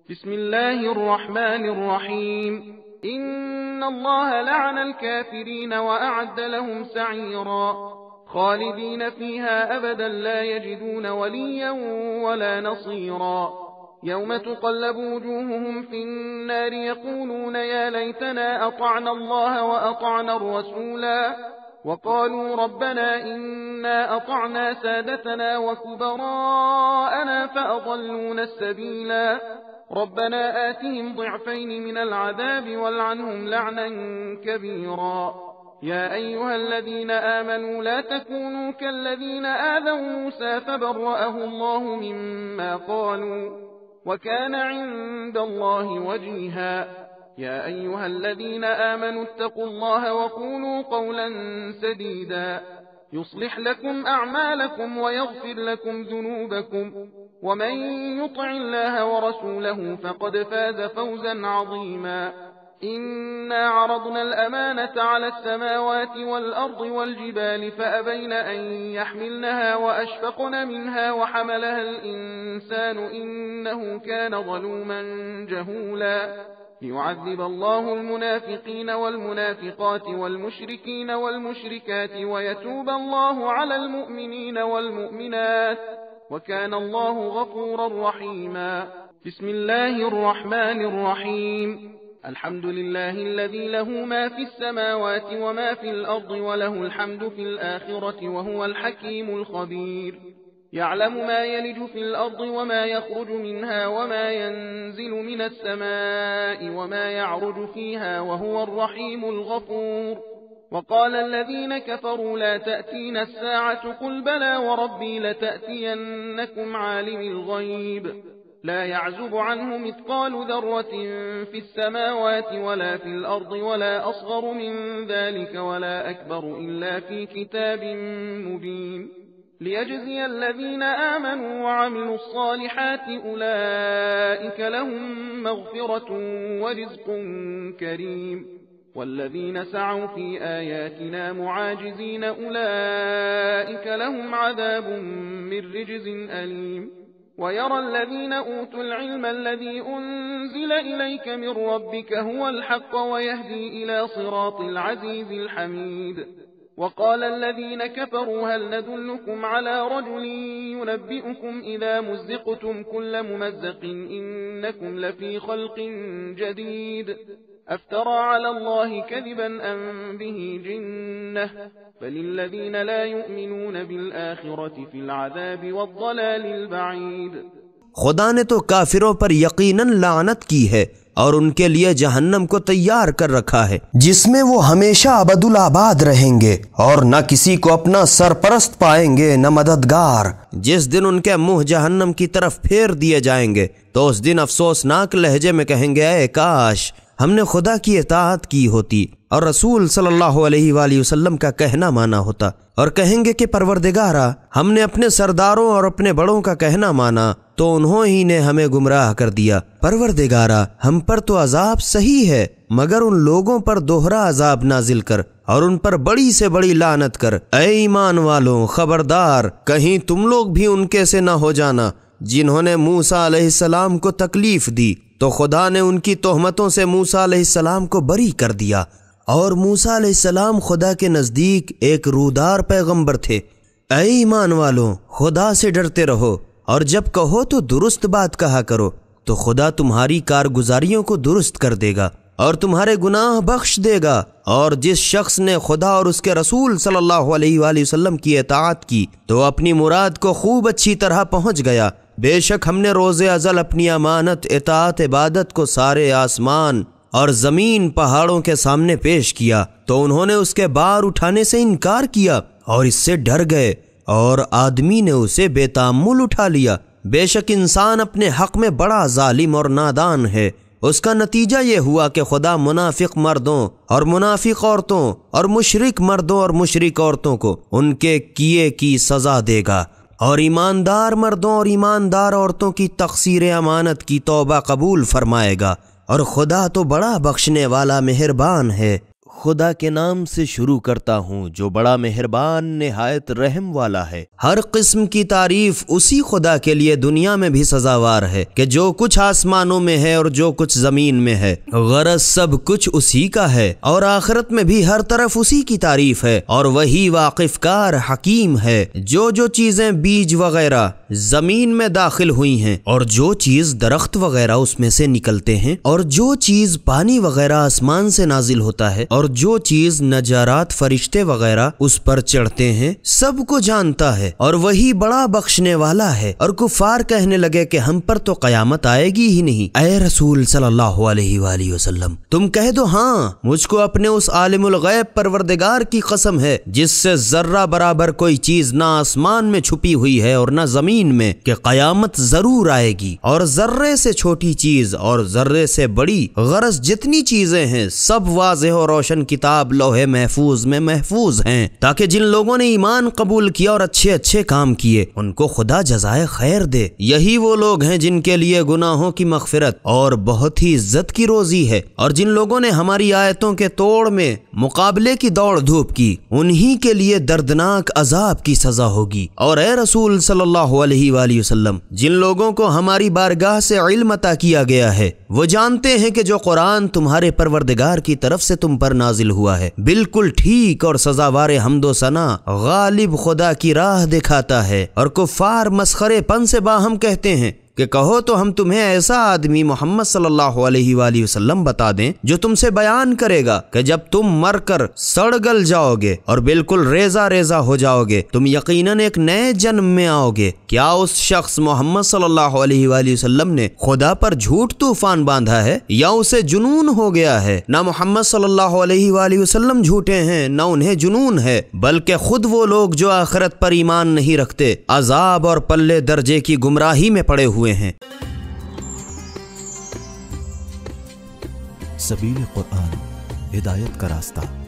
بسم الله الرحمن الرحيم. إن الله لعن الكافرين وأعد لهم سعيرا خالدين فيها أبدا لا يجدون وليا ولا نصيرا. يوم تقلب وجوههم في النار يقولون يا ليتنا أطعنا الله وأطعنا الرسولا وقالوا ربنا إنا أطعنا سادتنا وكبراءنا فأضلونا السبيلا. ربنا آتهم ضعفين من العذاب والعنهم لعنا كبيرا. يا أيها الذين آمنوا لا تكونوا كالذين آذوا موسى فبرأه الله مما قالوا وكان عند الله وجيها. يا أيها الذين آمنوا اتقوا الله وقولوا قولا سديدا يصلح لكم أعمالكم ويغفر لكم ذنوبكم ومن يطع الله ورسوله فقد فاز فوزا عظيما. إنا عرضنا الأمانة على السماوات والأرض والجبال فأبين أن يحملنها وأشفقن منها وحملها الإنسان إنه كان ظلوما جهولا. ليعذب الله المنافقين والمنافقات والمشركين والمشركات ويتوب الله على المؤمنين والمؤمنات وكان الله غفورا رحيما. بسم الله الرحمن الرحيم. الحمد لله الذي له ما في السماوات وما في الأرض وله الحمد في الآخرة وهو الحكيم الخبير. يعلم ما يلج في الأرض وما يخرج منها وما ينزل من السماء وما يعرج فيها وهو الرحيم الغفور. وقال الذين كفروا لا تأتينا الساعة قل بلى وربي لتأتينكم عالم الغيب لا يعزب عنه مثقال ذرة في السماوات ولا في الأرض ولا أصغر من ذلك ولا أكبر إلا في كتاب مبين. ليجزي الذين آمنوا وعملوا الصالحات أولئك لهم مغفرة ورزق كريم. والذين سعوا في آياتنا معاجزين أولئك لهم عذاب من رجز أليم. ويرى الذين أوتوا العلم الذي أنزل إليك من ربك هو الحق ويهدي إلى صراط العزيز الحميد. وقال الذين كفروا هل ندلكم على رجل ينبئكم إذا مزقتم كل ممزق إنكم لفي خلق جديد أفترى على الله كذبا أم به جنة بل الذين لا يؤمنون بالآخرة في العذاب والضلال البعيد. खुदा ने तो काफिरों पर यकीनन लानत की है और उनके लिए जहन्नम को तैयार कर रखा है जिसमें वो हमेशा अबदुल आबाद रहेंगे और न किसी को अपना सरपरस्त पाएंगे न मददगार। जिस दिन उनके मुंह जहन्नम की तरफ फेर दिए जाएंगे तो उस दिन अफसोसनाक लहजे में कहेंगे ऐ काश हमने खुदा की इताअत की होती और रसूल सल्लल्लाहु अलैहि वसल्लम का कहना माना होता। और कहेंगे कि परवरदिगारा हमने अपने सरदारों और अपने बड़ों का कहना माना तो उन्होंने ने हमें गुमराह कर दिया। परवरदिगारा हम पर तो अजाब सही है मगर उन लोगों पर दोहरा अजाब नाजिल कर और उन पर बड़ी से बड़ी लानत कर। ऐ ईमान वालों खबरदार कहीं तुम लोग भी उनके से न हो जाना जिन्होंने मूसा अलैहिस्सलाम को तकलीफ दी तो खुदा ने उनकी तोहमतों से मूसा अलैहिस्सलाम को बरी कर दिया। और मूसा अलैहिस्सलाम खुदा के नजदीक एक रूदार पैगंबर थे। ऐ ईमान वालों खुदा से डरते रहो और जब कहो तो दुरुस्त बात कहा करो तो खुदा तुम्हारी कारगुजारियों को दुरुस्त कर देगा और तुम्हारे गुनाह बख्श देगा। और जिस शख्स ने खुदा और उसके रसूल सल्लल्लाहु अलैहि वसल्लम की इताअत की तो अपनी मुराद को खूब अच्छी तरह पहुंच गया। बेशक हमने रोज़े अज़ल अपनी अमानत इताअत इबादत को सारे आसमान और ज़मीन पहाड़ों के सामने पेश किया तो उन्होंने उसके बार उठाने से इनकार किया और इससे डर गए और आदमी ने उसे बेतामुल उठा लिया। बेशक इंसान अपने हक में बड़ा जालिम और नादान है। उसका नतीजा ये हुआ कि खुदा मुनाफिक मर्दों और मुनाफिक औरतों और मुशरिक मर्दों और मुशरिक औरतों को उनके किए की सजा देगा और ईमानदार मर्दों और ईमानदार औरतों की तक़सीर अमानत की तौबा कबूल फरमाएगा। और खुदा तो बड़ा बख्शने वाला मेहरबान है। خدا کے نام سے شروع کرتا ہوں جو بڑا مہربان نہایت رحم والا ہے۔ ہر قسم کی تعریف اسی خدا کے لیے دنیا میں بھی سزاوار ہے کہ جو کچھ آسمانوں میں ہے اور جو کچھ زمین میں ہے، غرض سب کچھ اسی کا ہے، اور آخرت میں بھی ہر طرف اسی کی تعریف ہے، اور وہی واقف کار حکیم ہے۔ جو چیزیں بیج وغیرہ زمین میں داخل ہوئی ہیں، اور جو چیز درخت وغیرہ اس میں سے نکلتے ہیں، اور جو چیز پانی وغیرہ آسمان سے نازل ہوتا ہے، اور جو چیز نجارات فرشتے وغیرہ اس پر چڑھتے ہیں، سب کو جانتا ہے، اور وہی بڑا بخشنے والا ہے۔ اور کفار کہنے لگے کہ ہم پر تو قیامت آئے گی ہی نہیں۔ اے رسول صلی اللہ علیہ وآلہ وسلم، تم کہہ دو ہاں، مجھ کو اپنے اس عالم الغیب پروردگار کی قسم ہے جس سے ذرہ برابر کوئی چیز نہ آسمان میں چھپی ہوئی ہے اور نہ زمین میں، کہ قیامت ضرور آئے گی، اور ذرے سے چھوٹی چیز اور ذرے سے بڑی، غرض جتنی چیزیں ہیں سب واضح اور روشن کتاب لوح محفوظ میں محفوظ ہیں، تاکہ جن لوگوں نے ایمان قبول کیا اور اچھے اچھے کام کیے ان کو خدا جزائے خیر دے۔ یہی وہ لوگ ہیں جن کے لیے گناہوں کی مغفرت اور بہت ہی عزت کی روزی ہے، اور جن لوگوں نے ہماری آیتوں کے توڑ میں مقابلے کی دوڑ دھوپ کی، انہی کے لیے دردناک عذاب کی سزا ہوگی۔ اور اے رسول صلی اللہ علیہ وآلہ وسلم، جن لوگوں کو ہماری بارگاہ سے علم عطا کیا گیا ہے وہ جانتے ہیں کہ جو قرآن تمہارے پروردگار کی طرف سے تم پر نازل ہوا ہے بالکل ٹھیک اور سزاوار حمد و ثنا غالب خدا کی راہ دکھاتا ہے۔ اور کفار مسخرے پن سے باہم کہتے ہیں کہ کہو تو ہم تمہیں ایسا آدمی محمد صلی اللہ علیہ وآلہ وسلم بتا دیں جو تم سے بیان کرے گا کہ جب تم مر کر سڑ گل جاؤ گے اور بالکل ریزہ ریزہ ہو جاؤ گے تم یقیناً ایک نئے جنم میں آؤ گے۔ کیا اس شخص محمد صلی اللہ علیہ وآلہ وسلم نے خدا پر جھوٹ طوفان باندھا ہے یا اسے جنون ہو گیا ہے؟ نہ محمد صلی اللہ علیہ وآلہ وسلم جھوٹے ہیں نہ انہیں جنون ہے، بلکہ خود وہ لوگ جو آخرت پر ایمان نہیں رکھتے عذاب اور پلے درجے کی گمراہی میں پڑے ہوئے ہیں۔ سبیل قرآن، ہدایت کا راستہ۔